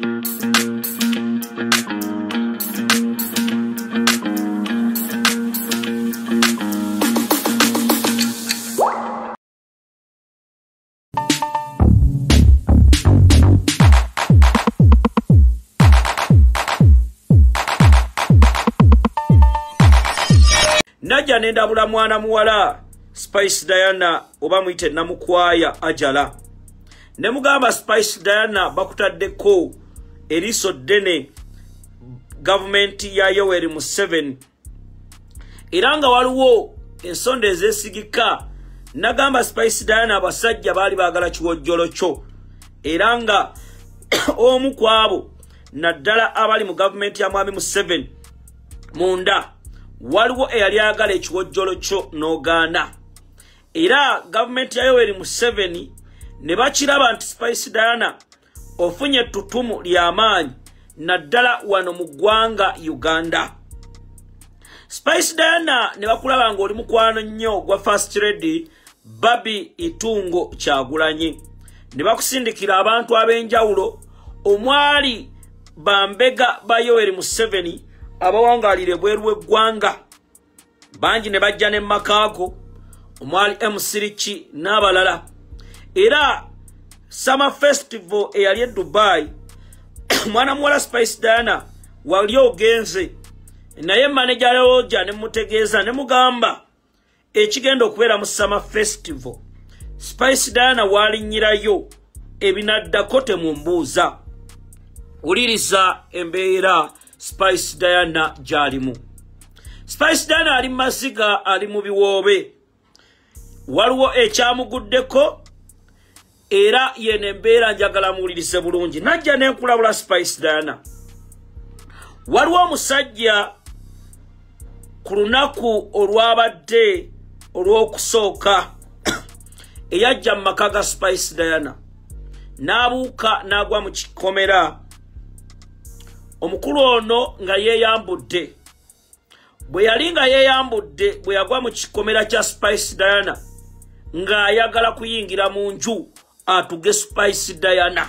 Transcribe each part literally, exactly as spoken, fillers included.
Najja nendabula mwana muwala Spice Diana oba muyite namukwaya ajala. Ne mugamba Spice Diana bakutaddeko eriso ddene gavumenti ya Yoweri Museveni. Era nga waliwo ensonda ezeesigika. Nagamba Spice Diana abasajja baali baagala kiwojjolo kyo. Era nga omu ku abo naddala abali mu gavumenti ya Mwami Museveni munda waliwo eyali agala ekiwojjolo kyo n'ogaana. Era gavumenti ya Yoweri Museveni ne bakiraba nti Spice Diana ofunye ettutumu ly'amaanyi naddala wano mu ggwanga Uganda. Spice Diana ne bakulaba ng'oli mukwano nnyo gwa First Lady Babi Itungo Kyagulanyi. Ne bakusindikira abantu ab'enjawulo omwali bambega ba Yoweri Museveni abawangaalire bweru w'eggwanga. Bangi ne bajja ne Makaago omwali M Sirichi n'abalala. Era Summer Festival eyali e Dubai mwana muwala Spice Diana wali ogenze naye manager Roja ne mutegeeza ne mugamba ekigenda okubeera mu Summer Festival Spice Diana walinnyirayo ebinaddako temumbuuza. Uliriza embeera Spice Diana gyalimu. Spice Diana ali masiga ali mu biwoobe. Waliwo ekyamuguddeko era yene embeera njagala muwulirize bulungi. Najja nenkulabula Spice Diana. Waliwo omusajja ku lunaku olwabadde olw'okusooka eyajja mu maka ga Spice Diana n'abuuka n'agwa mu kikomera. Omukulu ono nga yeeyambudde. Bwe yali nga yeeyambudde bwe yagwa mu kikomera kya Spice Diana ng'ayagala kuyingira mu nju atuge Spice Diana.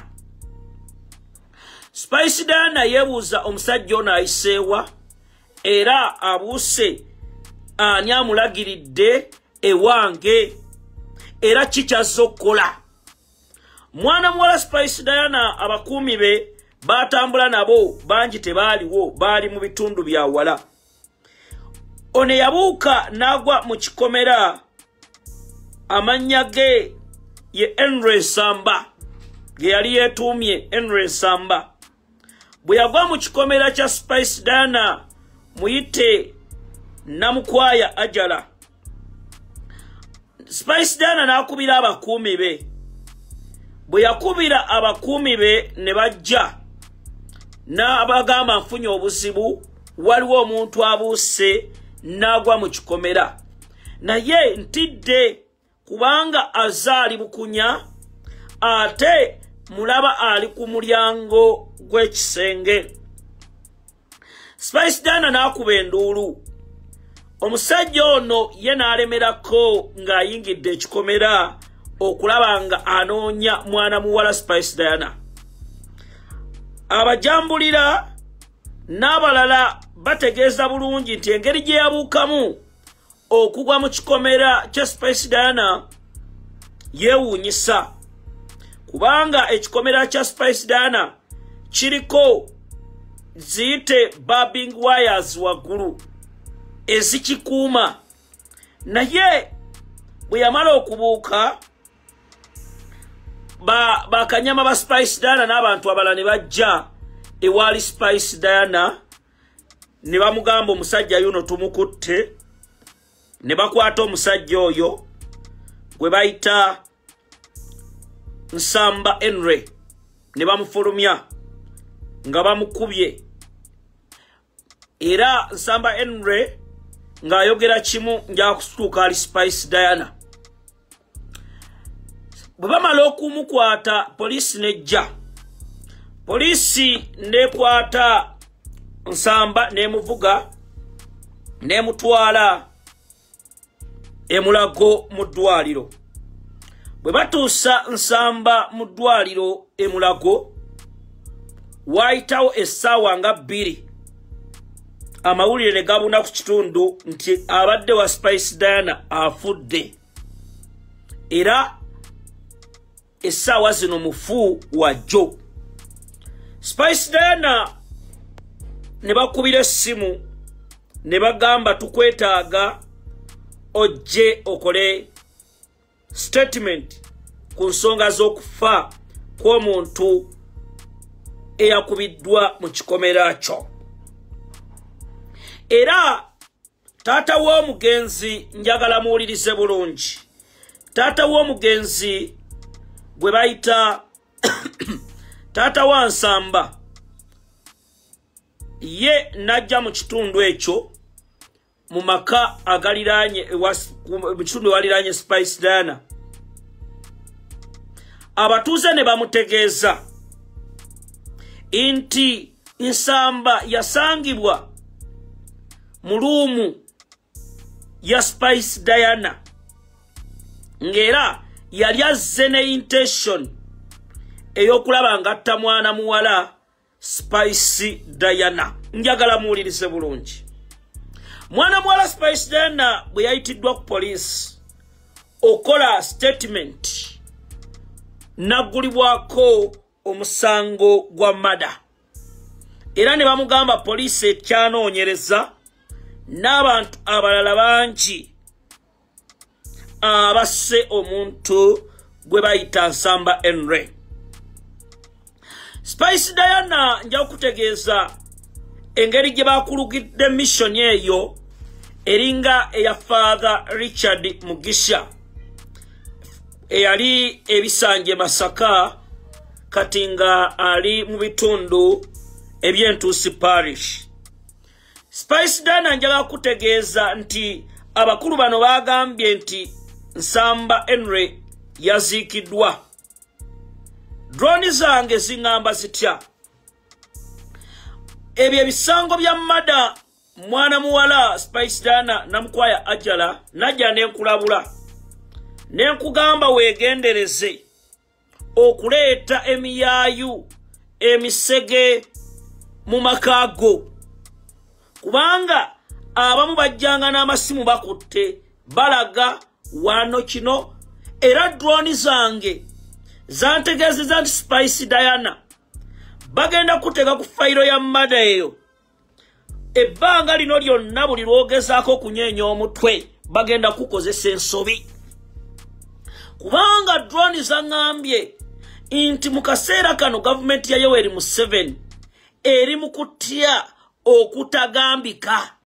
Spice Diana yeebuuza omusajja ono ayiseewa era abuuse ani amulagiridde ewange era kikyazza okukola. Mwana muwala Spice Diana abakuumi be batambula nabo bangi tebaaliwo, baali mu bitundu bya wala. Ono yabuuka n'agwa mu kikomera amannya ge ye Henry Nsamba ge yali yeetuumye Henry Nsamba. Bwe yagwa mu kikomera kya Spice Diana muyite namukwaya ajala. Spice Diana n'akubira abakuumi be. Bwe yakubira abakuumi be ne bajja n'abagamba nfunye obuzibu, waliwo omuntu abuuse n'agwa mu kikomera. Naye ntidde kubanga azaali bukunya ate mulaba ali ku mulyango gw'ekisenge. Spice Diana n'akuba enduulu. Omusajja ono ye n'alemerako ng'ayingidde ekikomera okulaba nga anoonya mwana muwala Spice Diana. Abajambulira n'abalala bategeeza bulungi nti engeri gye yabuukamu okugwa mu kikomera kya Spice Diana yeewuunyisa. Kubanga ekikomera kya Spice Diana kiriko ziyite barbing wires waggulu ezikikuuma. Naye bwe yamala okubuuka ba bakanyama ba Spice Diana n'abantu abalala ne bajja ewali Spice Diana ne bamugamba omusajja yuno tumukutte. Ne bakwata omusajja oyo gwe bayita Nsamba Henry ne bamufulumya nga bamukubye. Era Nsamba Henry ng'ayogera kimu njakutuuka ali Spice Diana. Bwe bamala okumukwata poliisi nejja. Poliisi nekwata Nsamba nemuvuga nemutwala emulago mu ddwaliro. Bwe batuusa Nsamba mu ddwaliro emulago, waayitawo essaawa nga bbiri amawulire ne gabuna ku kitundu nti abadde wa Spice Diana afudde era essaawa zino mufu wajjo. Spice Diana ne bakubira essimu ne bagamba tukwetaaga ojje okole statement ku nsonga z'okufa kw'omuntu eyakubiddwa mu kikomera kyo. Era taata w'omugenzi njagala muwulirize bulungi. Taata w'omugenzi gwe bayita taata wa Nsamba ye najja mu kitundu ekyo mu maka agaliraanye mu kitundu waliraanye Spice Diana. Abatuuze ne bamutegeeza nti Nsamba yasangibwa mu luumu ya Spice Diana ngera yali azze ne intention ey'okulaba ngatta mwana muwala Spice Diana. Njagala muwulirize bulungi. Mwana muwala Spice Diana bwe yayitiddwa ku police okola statement naggulibwako omusango gwa mada era ne bamugamba police ekyanoonyereza n'abantu abalala bangi abasse omuntu gwe bayita Nsamba Henry. Spice Diana nja kutegeeza engeri gye bakulugidde mission eyo eringa eya Father Richard Mugisha eyali ebisanje Masaka kati nga ali mu bitundu eby'Entuusi Parish. Spice Diana njagala kutegeeza nti abakulu bano bagambye nti Nsamba Henry yaziikiddwa. Drone zange zingamba zitya ebyo ebisango bya mada mwana muwala Spice Diana namukwaya ajala najja nenkulabula nenkugamba weegendereze okuleeta emiyaayu emisege mu makaago kubanga abamu bajjanga n'amasimu bakutte balaga wano kino era drone zange zantegeezeza nti Spice Diana bagenda kutega ku fayiro ya mada eyo ebbanga lino lyonna buli lwogezaako okunyeenya omutwe bagenda kukozesa ensobi kubanga drone zaŋŋambye nti mu kaseera kano gavumenti ya Yoweri Museveni eri mu kutya okutagambika